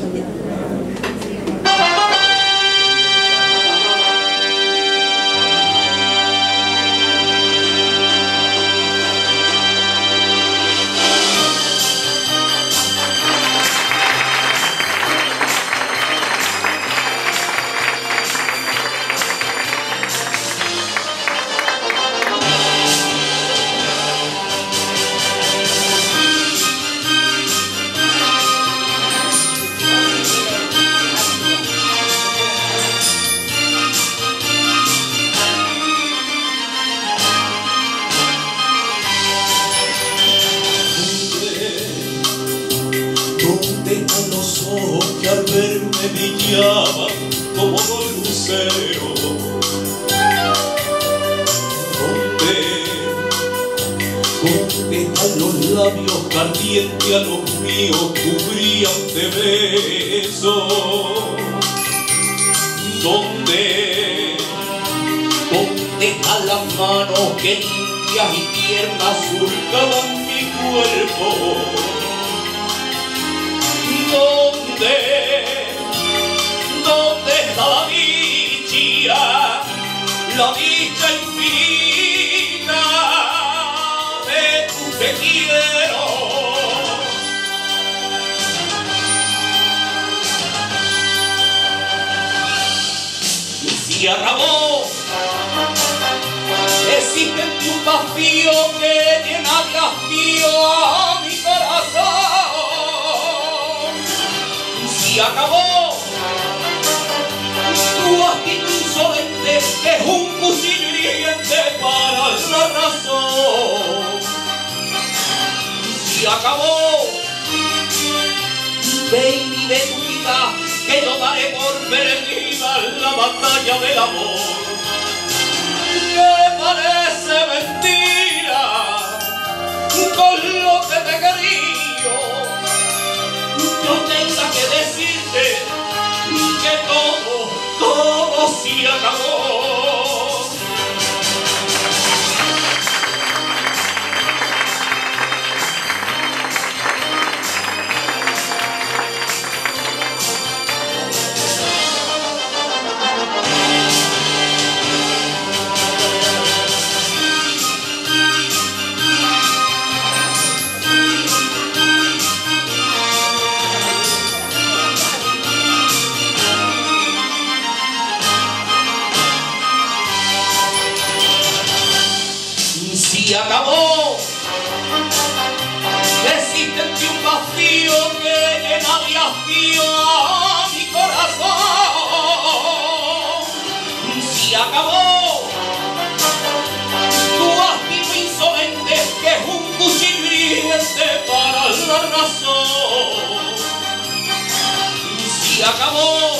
Donde están los ojos que al verme brillaban como dos luceros? ¿Dónde están los labios ardientes a los míos cubrían de besos? ¿Dónde están las manos que limpias y tiernas surcaban mi cuerpo? ¿Dónde está la dicha infinita de tu te quiero? Y si acabó, existe un vacío que llena de hastío a mi corazón. Y acabó tu actitud insolente, que es un cuchillo hiriente para la razón. Y acabó, baby de tu vida, que yo daré por perdida la batalla del amor, que parece mentira con lo que te quería. Yo tenga que decirte que todo se acabó. Y acabó, existe un vacío que llena de hastío a mi corazón. Si acabó, tu actitud insolente, que es un cuchillo hiriente para la razón. Si acabó,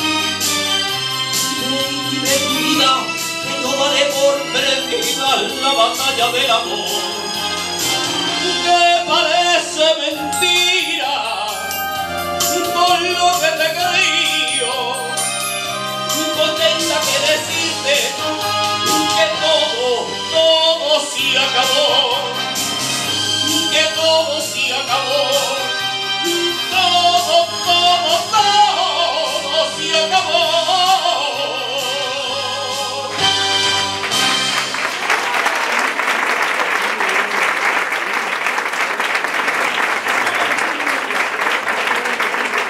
de tu vida, yo daré por perdida la batalla del amor, que parece